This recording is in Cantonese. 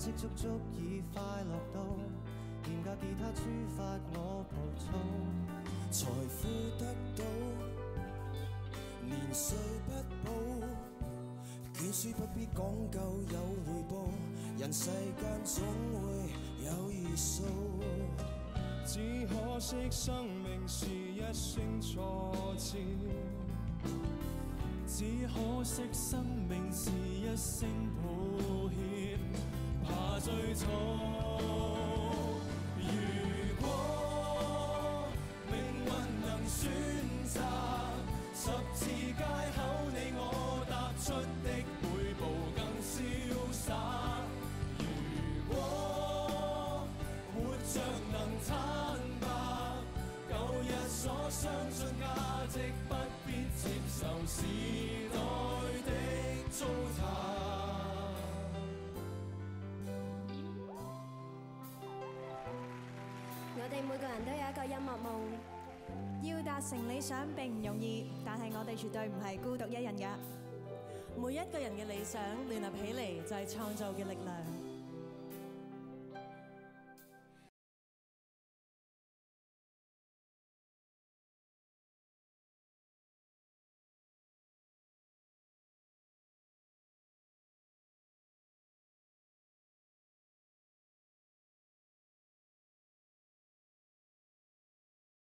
積蓄足以快樂到，廉價吉他抒發我暴躁。 財富得到，年歲不保，卷書不必講究有回報，人世間總會有異數。 只可惜生命是一聲挫折，只可惜生命是一聲抱歉，怕最錯。如果命運能選擇，十字街口你我踏出的每步更瀟灑。如果活着能坦白，舊日所相信價值不必接受時代的糟蹋。 我哋每個人都有一個音樂夢，要達成理想並唔容易，但係我哋絕對唔係孤獨一人㗎。 每一個人嘅理想聯合起嚟就係創造嘅力量。